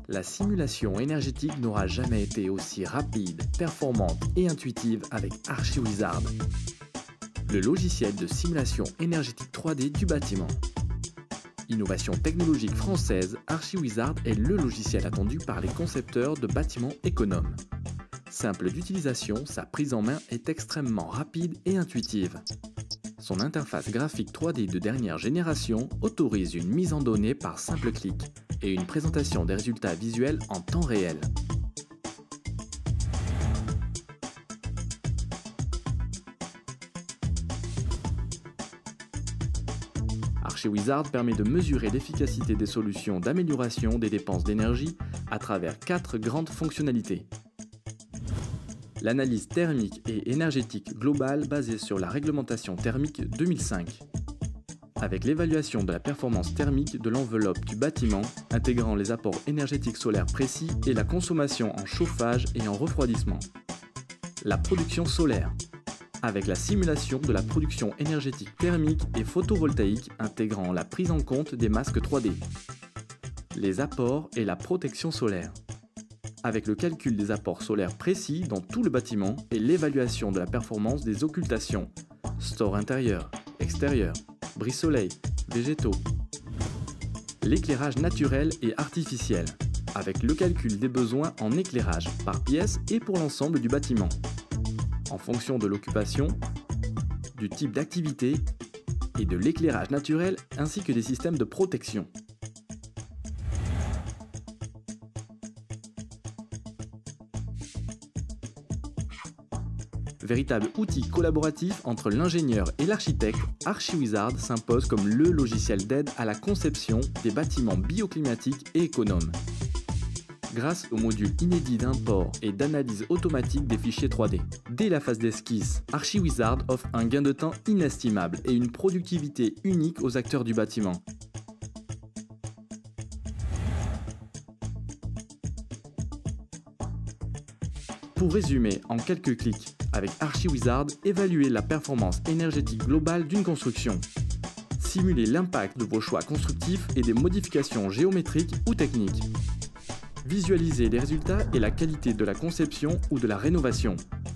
La simulation énergétique n'aura jamais été aussi rapide, performante et intuitive avec ArchiWizard, le logiciel de simulation énergétique 3D du bâtiment. Innovation technologique française, ArchiWizard est le logiciel attendu par les concepteurs de bâtiments économes. Simple d'utilisation, sa prise en main est extrêmement rapide et intuitive. Son interface graphique 3D de dernière génération autorise une mise en données par simple clic et une présentation des résultats visuels en temps réel. ArchiWizard permet de mesurer l'efficacité des solutions d'amélioration des dépenses d'énergie à travers 4 grandes fonctionnalités. L'analyse thermique et énergétique globale basée sur la réglementation thermique 2005. Avec l'évaluation de la performance thermique de l'enveloppe du bâtiment, intégrant les apports énergétiques solaires précis et la consommation en chauffage et en refroidissement. La production solaire. Avec la simulation de la production énergétique thermique et photovoltaïque intégrant la prise en compte des masques 3D. Les apports et la protection solaire. Avec le calcul des apports solaires précis dans tout le bâtiment et l'évaluation de la performance des occultations, stores intérieur, extérieur, brise-soleil, végétaux. L'éclairage naturel et artificiel, avec le calcul des besoins en éclairage par pièce et pour l'ensemble du bâtiment, en fonction de l'occupation, du type d'activité et de l'éclairage naturel ainsi que des systèmes de protection. Véritable outil collaboratif entre l'ingénieur et l'architecte, ArchiWizard s'impose comme le logiciel d'aide à la conception des bâtiments bioclimatiques et économes. Grâce au module inédit d'import et d'analyse automatique des fichiers 3D. Dès la phase d'esquisse, ArchiWizard offre un gain de temps inestimable et une productivité unique aux acteurs du bâtiment. Pour résumer en quelques clics, avec ArchiWizard, évaluez la performance énergétique globale d'une construction. Simulez l'impact de vos choix constructifs et des modifications géométriques ou techniques. Visualisez les résultats et la qualité de la conception ou de la rénovation.